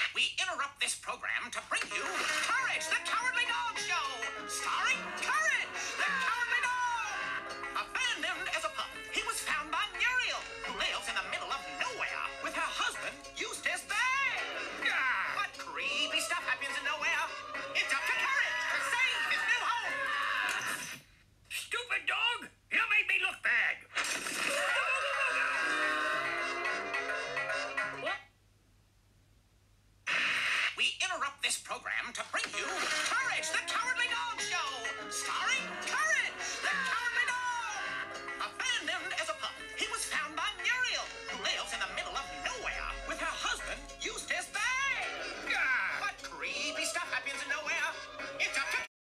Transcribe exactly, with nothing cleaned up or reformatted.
We interrupt this program to bring you Courage, the Cowardly Dog Show, starring Courage, the Cowardly Dog. Abandoned as a pup, he was found by Muriel, who lives in the middle of nowhere with her husband, Eustace Bay. What creepy stuff happens in nowhere? It's up to Courage to save his new home. Stupid dog! You made me look bad. We interrupt this program to bring you Courage, the Cowardly Dog Show, starring